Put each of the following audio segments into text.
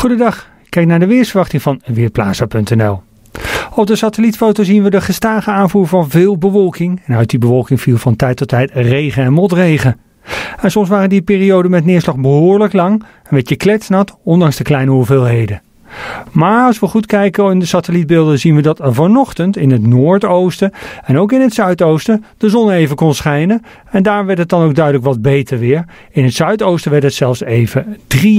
Goedendag, kijk naar de weersverwachting van Weerplaza.nl. Op de satellietfoto zien we de gestage aanvoer van veel bewolking. En uit die bewolking viel van tijd tot tijd regen en motregen. En soms waren die perioden met neerslag behoorlijk lang en werd je kletsnat, ondanks de kleine hoeveelheden. Maar als we goed kijken in de satellietbeelden zien we dat vanochtend in het noordoosten en ook in het zuidoosten de zon even kon schijnen. En daar werd het dan ook duidelijk wat beter weer. In het zuidoosten werd het zelfs even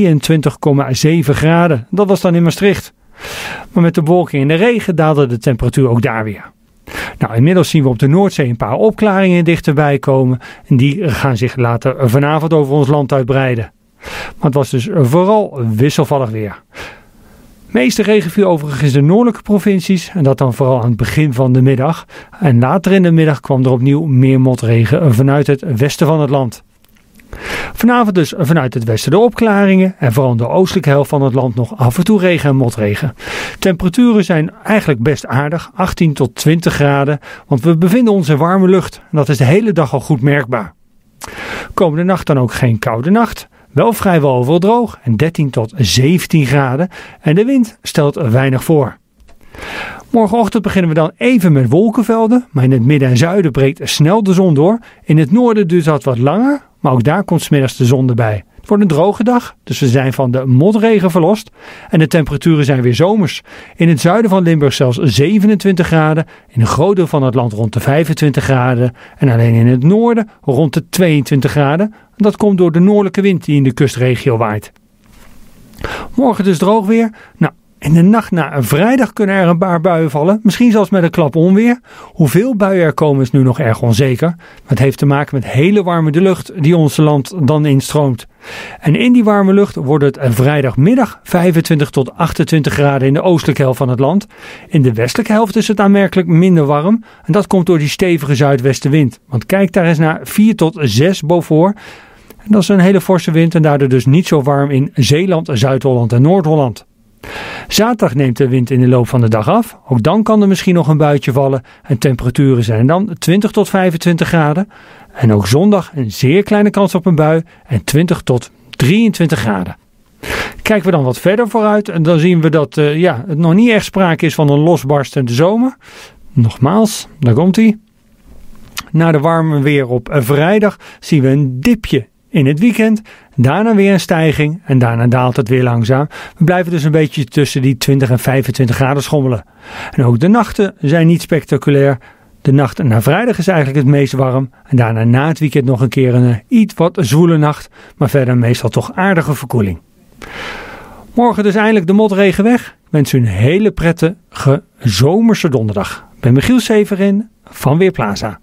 23,7 graden. Dat was dan in Maastricht. Maar met de bewolking en de regen daalde de temperatuur ook daar weer. Nou, inmiddels zien we op de Noordzee een paar opklaringen dichterbij komen. En die gaan zich later vanavond over ons land uitbreiden. Maar het was dus vooral wisselvallig weer. De meeste regen viel overigens in de noordelijke provincies en dat dan vooral aan het begin van de middag. En later in de middag kwam er opnieuw meer motregen vanuit het westen van het land. Vanavond dus vanuit het westen de opklaringen en vooral in de oostelijke helft van het land nog af en toe regen en motregen. Temperaturen zijn eigenlijk best aardig, 18 tot 20 graden, want we bevinden ons in warme lucht en dat is de hele dag al goed merkbaar. Komende nacht dan ook geen koude nacht. Wel vrijwel overal droog en 13 tot 17 graden en de wind stelt weinig voor. Morgenochtend beginnen we dan even met wolkenvelden, maar in het midden en zuiden breekt snel de zon door. In het noorden duurt dat wat langer, maar ook daar komt 's middags de zon erbij. Het wordt een droge dag, dus we zijn van de motregen verlost en de temperaturen zijn weer zomers. In het zuiden van Limburg zelfs 27 graden, in een groot deel van het land rond de 25 graden en alleen in het noorden rond de 22 graden. Dat komt door de noordelijke wind die in de kustregio waait. Morgen dus droog weer. Nou, in de nacht naar vrijdag kunnen er een paar buien vallen. Misschien zelfs met een klap onweer. Hoeveel buien er komen is nu nog erg onzeker. Maar het heeft te maken met hele warme lucht die ons land dan instroomt. En in die warme lucht wordt het vrijdagmiddag 25 tot 28 graden in de oostelijke helft van het land. In de westelijke helft is het aanmerkelijk minder warm. En dat komt door die stevige zuidwestenwind. Want kijk daar eens naar 4 tot 6 Beaufort. En dat is een hele forse wind en daardoor dus niet zo warm in Zeeland, Zuid-Holland en Noord-Holland. Zaterdag neemt de wind in de loop van de dag af. Ook dan kan er misschien nog een buitje vallen. En temperaturen zijn dan 20 tot 25 graden. En ook zondag een zeer kleine kans op een bui. En 20 tot 23 graden. Kijken we dan wat verder vooruit. En dan zien we dat het nog niet echt sprake is van een losbarstende zomer. Nogmaals, daar komt hij. Na de warme weer op vrijdag zien we een dipje in het weekend. Daarna weer een stijging en daarna daalt het weer langzaam. We blijven dus een beetje tussen die 20 en 25 graden schommelen. En ook de nachten zijn niet spectaculair. De nacht na vrijdag is eigenlijk het meest warm. En daarna na het weekend nog een keer een iets wat zwoele nacht. Maar verder meestal toch aardige verkoeling. Morgen dus eindelijk de motregen weg. Ik wens u een hele prettige zomerse donderdag. Ik ben Michiel Severin van Weerplaza.